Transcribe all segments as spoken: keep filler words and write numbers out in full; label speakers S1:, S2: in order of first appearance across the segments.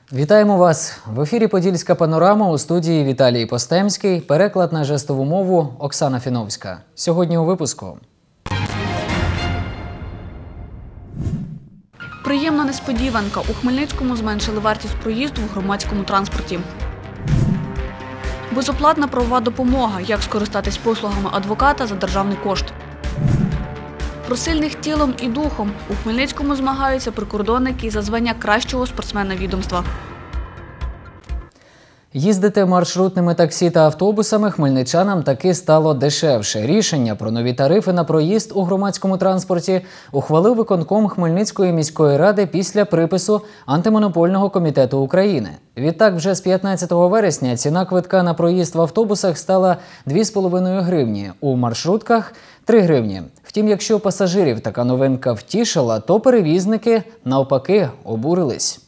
S1: Вітаємо вас! В ефірі «Подільська панорама», у студії Віталій Постемський, переклад на жестову мову Оксана Фіновська. Сьогодні у випуску.
S2: Приємна несподіванка. У Хмельницькому зменшили вартість проїзду в громадському транспорті. Безоплатна правова допомога. Як скористатись послугами адвоката за державний кошт. Про сильних тілом і духом. У Хмельницькому змагаються прикордонники за звання кращого спортсмена відомства.
S1: Їздити маршрутними таксі та автобусами хмельничанам таки стало дешевше. Рішення про нові тарифи на проїзд у громадському транспорті ухвалив виконком Хмельницької міської ради після припису Антимонопольного комітету України. Відтак, вже з п'ятнадцятого вересня ціна квитка на проїзд в автобусах стала дві з половиною гривні, у маршрутках – три гривні. Втім, якщо пасажирів така новинка втішила, то перевізники, навпаки, обурились.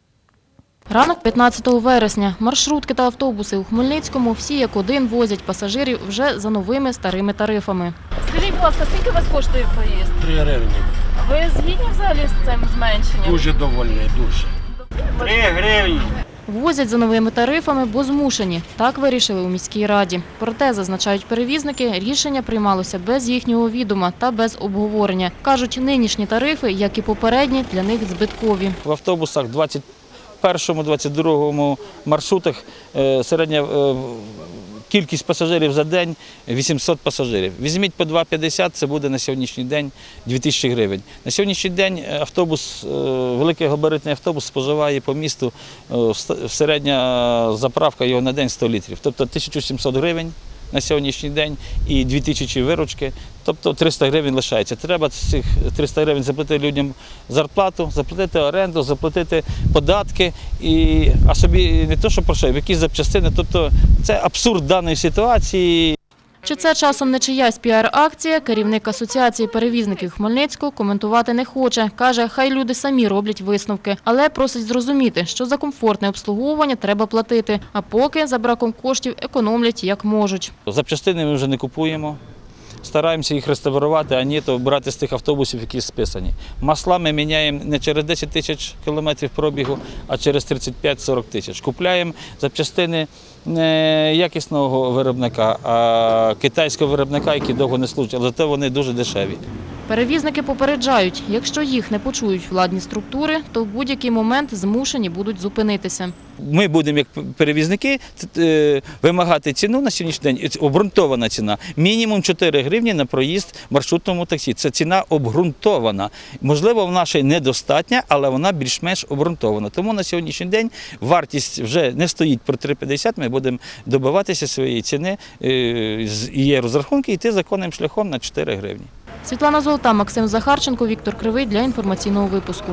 S3: Ранок п'ятнадцятого вересня. Маршрутки та автобуси у Хмельницькому всі як один возять пасажирів вже за новими старими тарифами.
S4: Скажіть, будь ласка, скільки у вас коштує проїзд?
S5: Три гривні.
S4: Ви згідні взагалі з цим зменшенням?
S5: Дуже довольний, дуже. Три гривні.
S3: Возять за новими тарифами, бо змушені. Так вирішили у міській раді. Проте, зазначають перевізники, рішення приймалося без їхнього відома та без обговорення. Кажуть, нинішні тарифи, як і попередні, для них збиткові.
S6: В автобусах двадцять першому - двадцять другому маршрутах середня кількість пасажирів за день – вісімсот пасажирів. Візьміть по два п'ятдесят, це буде на сьогоднішній день дві тисячі гривень. На сьогоднішній день автобус, великий габаритний автобус споживає по місту, середня заправка його на день сто літрів. Тобто тисяча сімсот гривень на сьогоднішній день і дві тисячі виручки, тобто триста гривень лишається. Треба цих триста гривень заплатити людям зарплату, заплатити оренду, заплатити податки, і, а собі не то, що про що, якісь запчастини. Тобто це абсурд даної ситуації.
S3: Чи це часом не чиясь піар-акція, керівник Асоціації перевізників Хмельницького коментувати не хоче. Каже, хай люди самі роблять висновки. Але просить зрозуміти, що за комфортне обслуговування треба платити. А поки за браком коштів економлять як можуть.
S6: Запчастини ми вже не купуємо. Стараємося їх реставрувати, а не то брати з тих автобусів, які списані. Масла ми міняємо не через десять тисяч кілометрів пробігу, а через тридцять п'ять - сорок тисяч. Купляємо запчастини не якісного виробника, а китайського виробника, які довго не служать, але зате вони дуже дешеві.
S3: Перевізники попереджають, якщо їх не почують владні структури, то в будь-який момент змушені будуть зупинитися.
S6: Ми будемо, як перевізники, вимагати ціну на сьогоднішній день, обґрунтована ціна, мінімум чотири гривні на проїзд в маршрутному таксі. Це ціна обґрунтована. Можливо, вона ще недостатня, але вона більш-менш обґрунтована. Тому на сьогоднішній день вартість вже не стоїть про три п'ятдесят, ми будемо добиватися своєї ціни, є розрахунки, йти законним шляхом на чотири гривні.
S3: Світлана Золота, Максим Захарченко, Віктор Кривий для інформаційного випуску.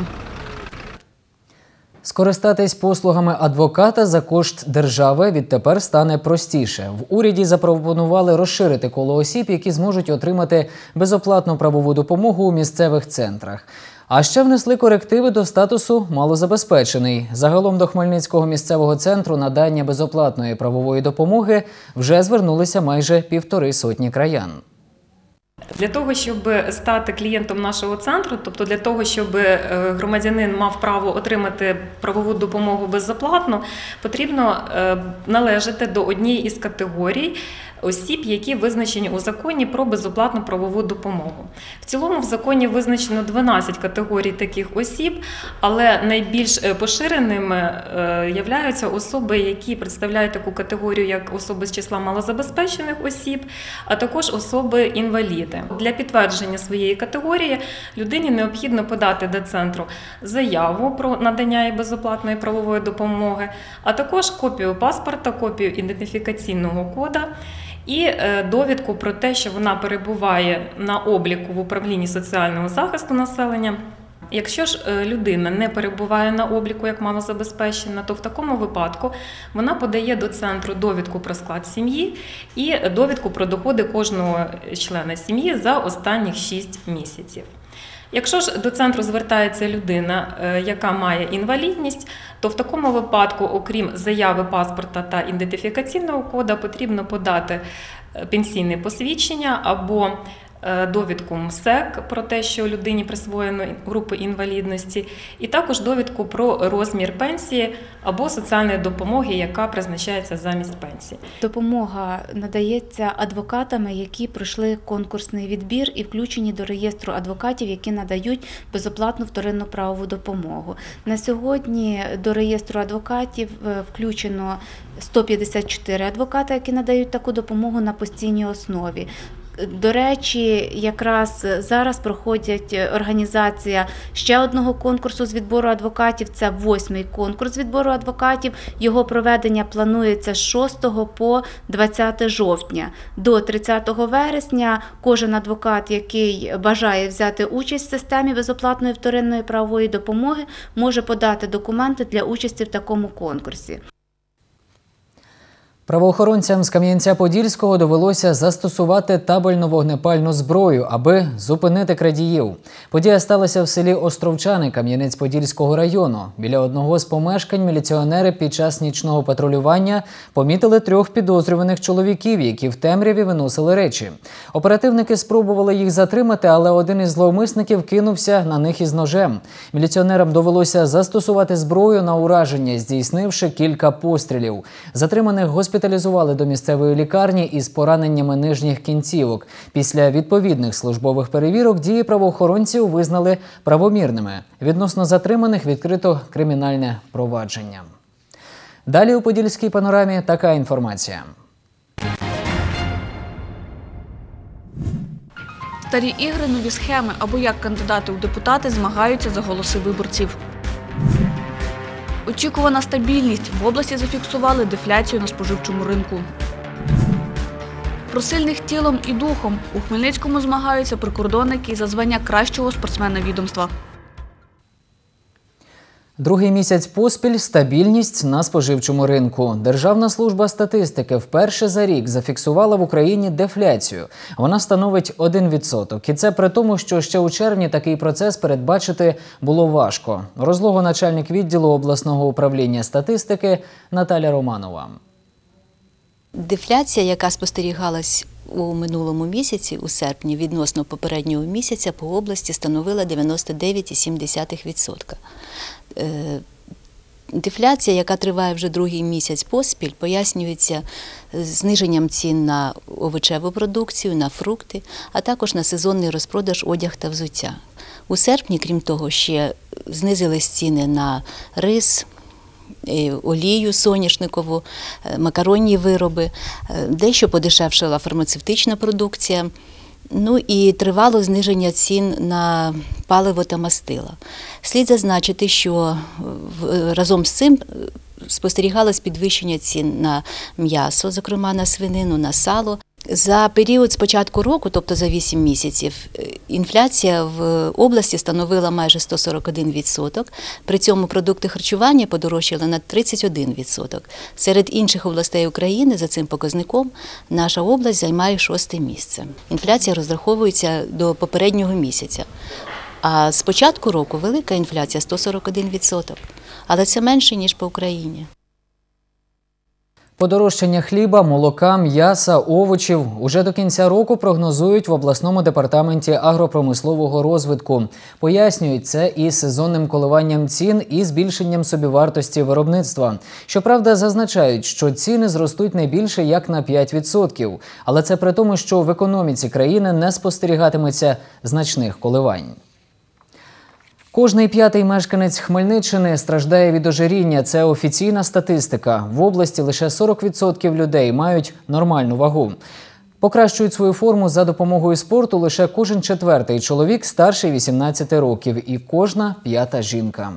S1: Скористатись послугами адвоката за кошт держави відтепер стане простіше. В уряді запропонували розширити коло осіб, які зможуть отримати безоплатну правову допомогу у місцевих центрах. А ще внесли корективи до статусу «малозабезпечений». Загалом до Хмельницького місцевого центру надання безоплатної правової допомоги вже звернулися майже півтори сотні краян.
S7: Для того, щоб стати клієнтом нашого центру, тобто для того, щоб громадянин мав право отримати правову допомогу безоплатно, потрібно належати до однієї із категорій осіб, які визначені у законі про безоплатну правову допомогу. В цілому в законі визначено дванадцять категорій таких осіб, але найбільш поширеними являються особи, які представляють таку категорію, як особи з числа малозабезпечених осіб, а також особи-інваліди. Для підтвердження своєї категорії людині необхідно подати до центру заяву про надання безоплатної правової допомоги, а також копію паспорта, копію ідентифікаційного коду і довідку про те, що вона перебуває на обліку в управлінні соціального захисту населення. Якщо ж людина не перебуває на обліку як малозабезпечена, то в такому випадку вона подає до центру довідку про склад сім'ї і довідку про доходи кожного члена сім'ї за останніх шість місяців. Якщо ж до центру звертається людина, яка має інвалідність, то в такому випадку, окрім заяви паспорта та ідентифікаційного коду, потрібно подати пенсійне посвідчення або довідку МСЕК про те, що людині присвоєно групи інвалідності, і також довідку про розмір пенсії або соціальної допомоги, яка призначається замість пенсії.
S8: Допомога надається адвокатами, які пройшли конкурсний відбір і включені до реєстру адвокатів, які надають безоплатну вторинну правову допомогу. На сьогодні до реєстру адвокатів включено сто п'ятдесят чотири адвоката, які надають таку допомогу на постійній основі. До речі, якраз зараз проходить організація ще одного конкурсу з відбору адвокатів. Це восьмий конкурс з відбору адвокатів. Його проведення планується з шостого по двадцяте жовтня. До тридцятого вересня кожен адвокат, який бажає взяти участь в системі безоплатної вторинної правової допомоги, може подати документи для участі в такому конкурсі.
S1: Правоохоронцям з Кам'янця-Подільського довелося застосувати табельно-вогнепальну зброю, аби зупинити крадіїв. Подія сталася в селі Островчани Кам'янець-Подільського району. Біля одного з помешкань міліціонери під час нічного патрулювання помітили трьох підозрюваних чоловіків, які в темряві виносили речі. Оперативники спробували їх затримати, але один із зловмисників кинувся на них із ножем. Міліціонерам довелося застосувати зброю на ураження, здійснивши кілька пострілів. Затриманих госпіталізували. Госпіталізували до місцевої лікарні із пораненнями нижніх кінцівок. Після відповідних службових перевірок дії правоохоронців визнали правомірними. Відносно затриманих відкрито кримінальне провадження. Далі у Подільській панорамі така інформація.
S2: Старі ігри, нові схеми або як кандидати у депутати змагаються за голоси виборців. Очікувана стабільність. В області зафіксували дефляцію на споживчому ринку. Про сильних тілом і духом. У Хмельницькому змагаються прикордонники за звання кращого спортсмена відомства.
S1: Другий місяць поспіль – стабільність на споживчому ринку. Державна служба статистики вперше за рік зафіксувала в Україні дефляцію. Вона становить один відсоток. І це при тому, що ще у червні такий процес передбачити було важко. Розлого начальник відділу обласного управління статистики Наталя Романова.
S9: Дефляція, яка спостерігалась у минулому місяці, у серпні, відносно попереднього місяця по області становила дев'яносто дев'ять цілих сім десятих відсотка. Дефляція, яка триває вже другий місяць поспіль, пояснюється зниженням цін на овочеву продукцію, на фрукти, а також на сезонний розпродаж одяг та взуття. У серпні, крім того, ще знизились ціни на рис, олію соняшникову, макаронні вироби, дещо подешевшала фармацевтична продукція, ну і тривало зниження цін на паливо та мастила. Слід зазначити, що разом з цим спостерігалось підвищення цін на м'ясо, зокрема на свинину, на сало. За період з початку року, тобто за вісім місяців, інфляція в області становила майже сто сорок один відсоток. При цьому продукти харчування подорожчали на тридцять один відсоток. Серед інших областей України за цим показником наша область займає шосте місце. Інфляція розраховується до попереднього місяця. А з початку року велика інфляція – сто сорок один відсоток. Але це менше, ніж по Україні.
S1: Подорожчання хліба, молока, м'яса, овочів уже до кінця року прогнозують в обласному департаменті агропромислового розвитку. Пояснюють це і сезонним коливанням цін, і збільшенням собівартості виробництва. Щоправда, зазначають, що ціни зростуть не більше як на п'ять відсотків. Але це при тому, що в економіці країни не спостерігатиметься значних коливань. Кожний п'ятий мешканець Хмельниччини страждає від ожиріння. Це офіційна статистика. В області лише сорок відсотків людей мають нормальну вагу. Покращують свою форму за допомогою спорту лише кожен четвертий чоловік старший вісімнадцяти років і кожна п'ята жінка.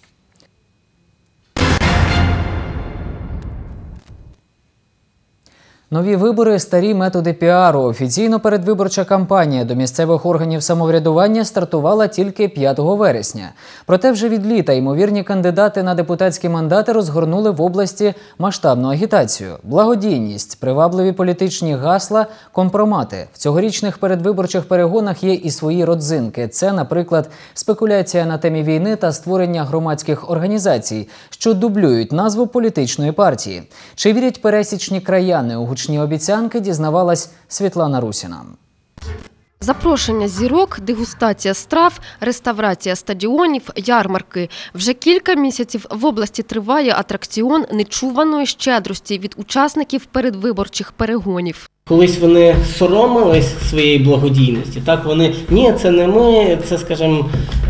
S1: Нові вибори – старі методи піару. Офіційно передвиборча кампанія до місцевих органів самоврядування стартувала тільки п'ятого вересня. Проте вже від літа ймовірні кандидати на депутатські мандати розгорнули в області масштабну агітацію. Благодійність, привабливі політичні гасла, компромати. В цьогорічних передвиборчих перегонах є і свої родзинки. Це, наприклад, спекуляція на темі війни та створення громадських організацій, що дублюють назву політичної партії. Чи вірять пересічні краяни у гучні обіцянки, дізнавалась Світлана Русіна.
S10: Запрошення зірок, дегустація страв, реставрація стадіонів, ярмарки. Вже кілька місяців в області триває атракціон нечуваної щедрості від учасників передвиборчих перегонів.
S11: Колись вони соромились своєї благодійності, так вони, ні, це не ми, це, скажімо,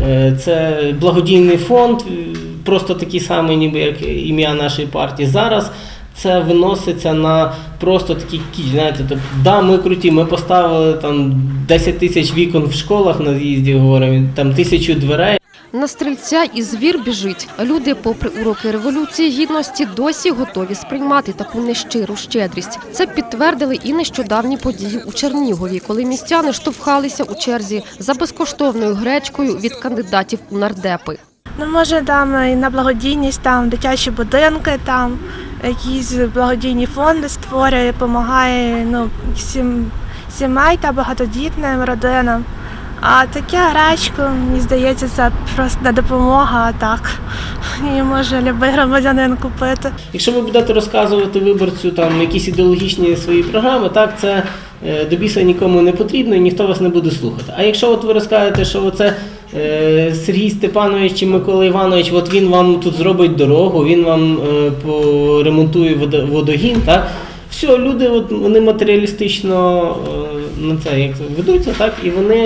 S11: це благодійний фонд, просто такий самий, ніби як ім'я нашої партії. Зараз це виноситься на просто такий кіч, знаєте, тобто, да, ми круті, ми поставили там десять тисяч вікон в школах на з'їзді, говоримо, там тисячу дверей.
S10: На стрільця і звір біжить. Люди, попри уроки Революції Гідності, досі готові сприймати таку нещиру щедрість. Це підтвердили і нещодавні події у Чернігові, коли містяни штовхалися у черзі за безкоштовною гречкою від кандидатів у нардепи.
S12: Ну, може, там і на благодійність, там дитячі будинки, там якісь благодійні фонди створює, допомагає ну, всім сімей та багатодітним родинам. А таке гречку, мені здається, це просто не допомога, а так. Її може любий громадянин купити.
S11: Якщо ви будете розказувати виборцю там якісь ідеологічні свої програми, так, це е, до біса нікому не потрібно і ніхто вас не буде слухати. А якщо от ви розкажете, що оце е, Сергій Степанович чи Микола Іванович, от він вам тут зробить дорогу, він вам е, поремонтує водогін, так, все, люди от, вони матеріалістично е, на це як ведуться, так, і вони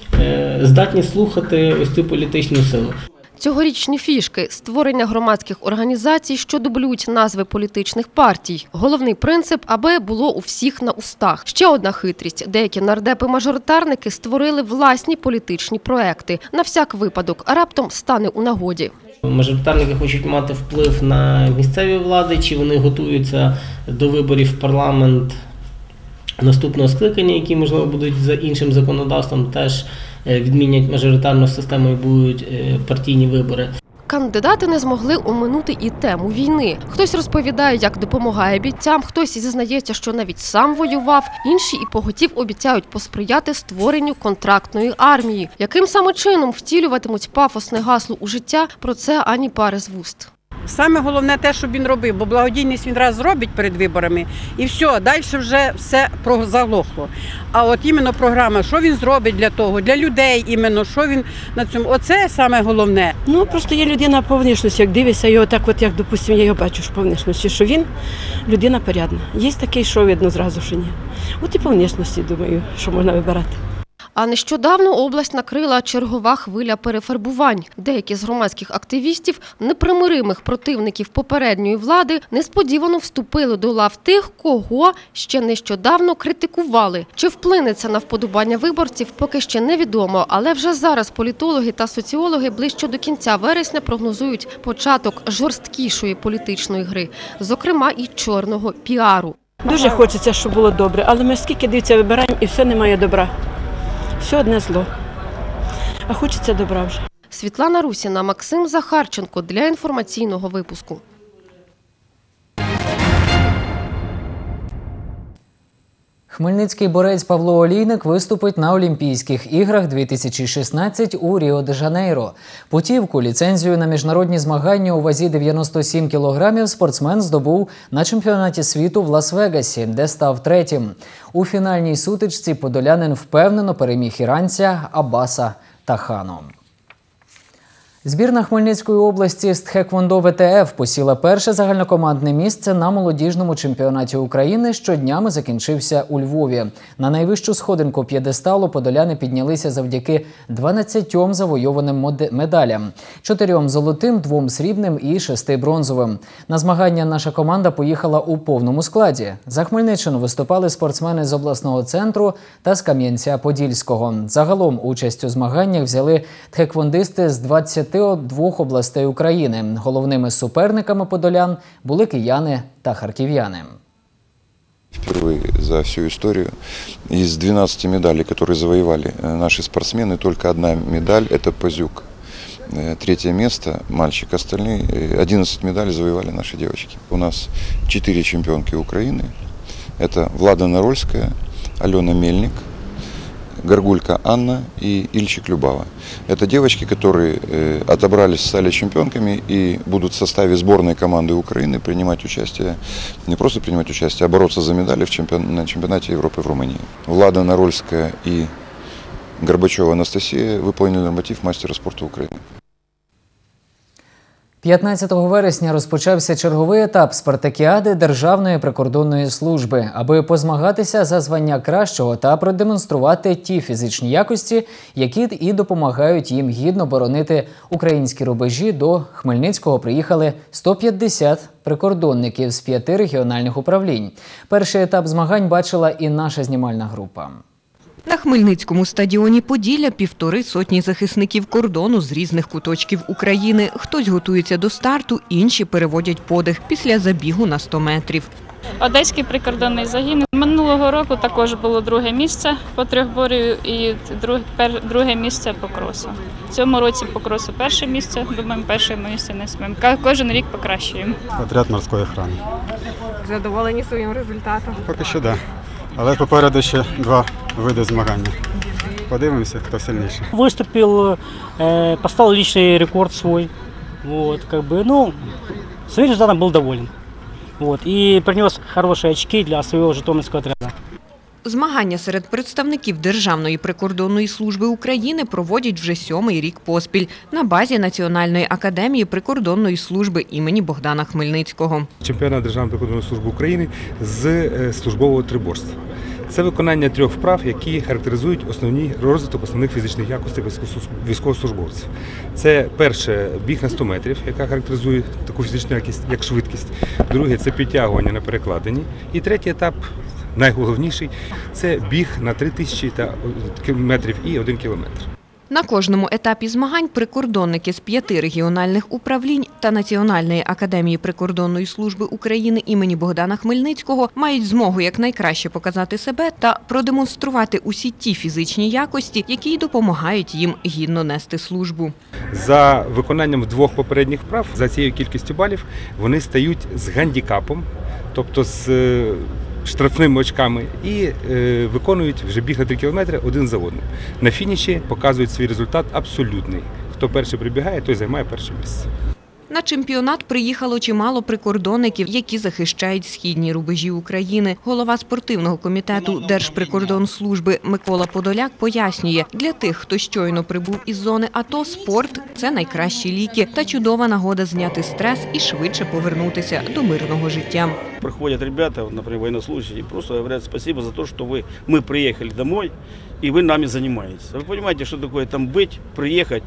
S11: здатні слухати ось цю політичну силу.
S10: Цьогорічні фішки – створення громадських організацій, що дублюють назви політичних партій. Головний принцип – аби було у всіх на устах. Ще одна хитрість – деякі нардепи-мажоритарники створили власні політичні проекти. На всяк випадок, а раптом стане у нагоді.
S11: Мажоритарники хочуть мати вплив на місцеві влади, чи вони готуються до виборів в парламент наступного скликання, які, можливо, будуть за іншим законодавством, теж відмінять мажоритарну систему і будуть партійні вибори.
S10: Кандидати не змогли оминути і тему війни. Хтось розповідає, як допомагає бійцям, хтось зізнається, що навіть сам воював, інші і поготів обіцяють посприяти створенню контрактної армії. Яким саме чином втілюватимуть пафосне гасло у життя, про це ані пари з вуст.
S13: Саме головне те, що він робив, бо благодійність він раз зробить перед виборами і все, далі вже все заглохло. А от іменно програма, що він зробить для того, для людей іменно, що він на цьому, оце саме головне.
S14: Ну, просто є людина по внешності, як дивишся його так, от як, допустимо, я його бачу по внешності, що він людина порядна. Є такий, що видно зразу, що ні. От і по внешності, думаю, що можна вибирати.
S10: А нещодавно область накрила чергова хвиля перефарбувань. Деякі з громадських активістів, непримиримих противників попередньої влади, несподівано вступили до лав тих, кого ще нещодавно критикували. Чи вплине це на вподобання виборців, поки ще невідомо, але вже зараз політологи та соціологи ближче до кінця вересня прогнозують початок жорсткішої політичної гри, зокрема і чорного піару.
S14: Дуже хочеться, щоб було добре, але ми скільки, дивіться, вибираємо і все немає добра. Все одне зло. А хочеться добра вже.
S10: Світлана Русіна, Максим Захарченко для інформаційного випуску.
S1: Хмельницький борець Павло Олійник виступить на Олімпійських іграх дві тисячі шістнадцять у Ріо-де-Жанейро. Путівку, ліцензію на міжнародні змагання у вазі дев'яносто сім кілограмів спортсмен здобув на чемпіонаті світу в Лас-Вегасі, де став третім. У фінальній сутичці подолянин впевнено переміг іранця Аббаса Тахану. Збірна Хмельницької області з тхеквондо ВТФ посіла перше загальнокомандне місце на молодіжному чемпіонаті України, що днями закінчився у Львові. На найвищу сходинку п'єдесталу подоляни піднялися завдяки дванадцятьом завойованим медалям – чотирьом золотим, двом срібним і шести бронзовим. На змагання наша команда поїхала у повному складі. За Хмельниччину виступали спортсмени з обласного центру та з Кам'янця-Подільського. Загалом участь у змаганнях взяли тхеквондисти з двадцяти двох областей України. Головними суперниками подолян були кияни та харків'яни.
S15: Впервые за всю историю из двенадцати медалей, которые завоевали наши спортсмены, только одна медаль – это Пазюк. Третье место – мальчик, остальные одиннадцать медалей завоевали наши девочки. У нас четыре чемпионки Украины. Это Влада Нарольская, Алена Мельник, Горгулька Анна и Ильчик Любава. Это девочки, которые э, отобрались, стали чемпионками и будут в составе сборной команды Украины принимать участие, не просто принимать участие, а бороться за медали в чемпион, на чемпионате Европы в Румынии. Влада Нарольская и Горбачева Анастасия выполнили норматив мастера спорта Украины.
S1: п'ятнадцятого вересня розпочався черговий етап спартакіади Державної прикордонної служби, аби позмагатися за звання кращого та продемонструвати ті фізичні якості, які і допомагають їм гідно боронити українські рубежі. До Хмельницького приїхали сто п'ятдесят прикордонників з п'яти регіональних управлінь. Перший етап змагань бачила і наша знімальна група.
S16: На Хмельницькому стадіоні «Поділля» півтори сотні захисників кордону з різних куточків України. Хтось готується до старту, інші переводять подих після забігу на сто метрів.
S17: Одеський прикордонний загін. Минулого року також було друге місце по трьохбор'ю і друге місце по кросу. В цьому році по кросу перше місце, думаємо, перше місце не сміємо. Кожен рік покращуємо.
S18: Отряд морської охорони.
S19: Задоволені своїм результатом?
S18: Поки що так. Але попереду ще два види змагання. Подивимося, хто сильніший.
S20: Выступил, э, поставил личный рекорд свой. Вот, как бы, ну, своим результатом был доволен. Вот, и принес хорошие очки для своего житомирского отряда.
S16: Змагання серед представників Державної прикордонної служби України проводять вже сьомий рік поспіль на базі Національної академії прикордонної служби імені Богдана Хмельницького.
S21: Чемпіонат Державної прикордонної служби України з службового триборства. Це виконання трьох вправ, які характеризують основні розвиток основних фізичних якостей військовослужбовців. Це перше – біг на сто метрів, яка характеризує таку фізичну якість, як швидкість. Друге – це підтягування на перекладині. І третій етап – найголовніший – це біг на три тисячі метрів і один кілометр.
S16: На кожному етапі змагань прикордонники з п'яти регіональних управлінь та Національної академії прикордонної служби України імені Богдана Хмельницького мають змогу якнайкраще показати себе та продемонструвати усі ті фізичні якості, які допомагають їм гідно нести службу.
S21: За виконанням двох попередніх вправ, за цією кількістю балів, вони стають з гандікапом, тобто з штрафними очками, і е, виконують вже біг на три кілометри один за одним. На фініші показують свій результат абсолютний. Хто перший прибігає, той займає перше місце.
S16: На чемпіонат приїхало чимало прикордонників, які захищають східні рубежі України. Голова спортивного комітету Держприкордонслужби Микола Подоляк пояснює, для тих, хто щойно прибув із зони АТО, спорт – це найкращі ліки та чудова нагода зняти стрес і швидше повернутися до мирного життя.
S5: Приходят ребята, например, военнослужащие, и просто говорят спасибо за то, что вы, мы приехали домой, и вы нами занимаетесь. Вы понимаете, что такое там быть, приехать,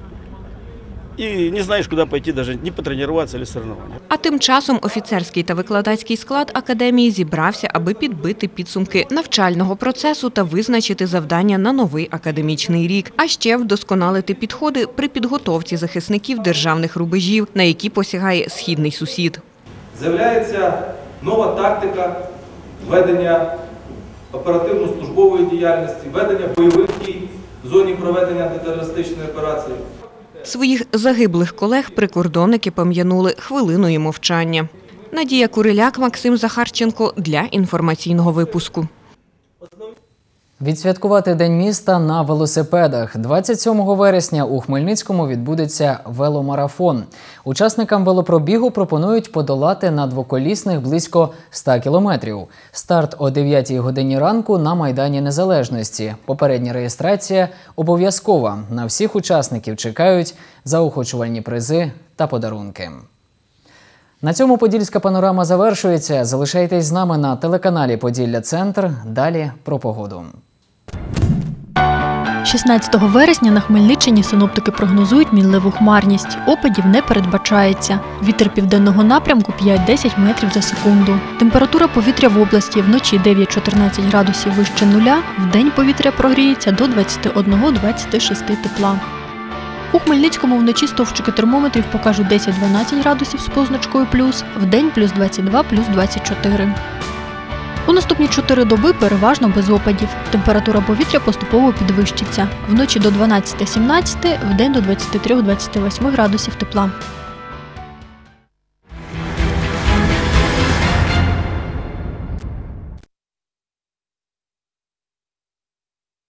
S5: і не знаєш, куди пойти, навіть не потренуватися або соревнування.
S16: А тим часом офіцерський та викладацький склад академії зібрався, аби підбити підсумки навчального процесу та визначити завдання на новий академічний рік, а ще вдосконалити підходи при підготовці захисників державних рубежів, на які посягає східний сусід.
S22: З'являється нова тактика ведення оперативно-службової діяльності, ведення бойових дій в зоні проведення антитерористичної операції.
S16: Своїх загиблих колег прикордонники пом'янули хвилиною мовчання. Надія Куриляк, Максим Захарченко для інформаційного випуску.
S1: Відсвяткувати День міста на велосипедах. двадцять сьомого вересня у Хмельницькому відбудеться веломарафон. Учасникам велопробігу пропонують подолати на двоколісних близько ста кілометрів. Старт о дев'ятій годині ранку на Майдані Незалежності. Попередня реєстрація обов'язкова. На всіх учасників чекають заохочувальні призи та подарунки. На цьому подільська панорама завершується. Залишайтесь з нами на телеканалі «Поділля-Центр». Далі про погоду.
S23: шістнадцятого вересня на Хмельниччині синоптики прогнозують мінливу хмарність. Опадів не передбачається. Вітер південного напрямку п'ять-десять метрів за секунду. Температура повітря в області вночі дев'ять-чотирнадцять градусів вище нуля, вдень повітря прогріється до двадцяти одного - двадцяти шести тепла. У Хмельницькому вночі стовпчики термометрів покажуть десять-дванадцять градусів з позначкою плюс, вдень плюс двадцять два - плюс двадцять чотири. У наступні чотири доби переважно без опадів. Температура повітря поступово підвищиться. Вночі до дванадцяти - сімнадцяти, вдень до двадцяти трьох - двадцяти восьми градусів тепла.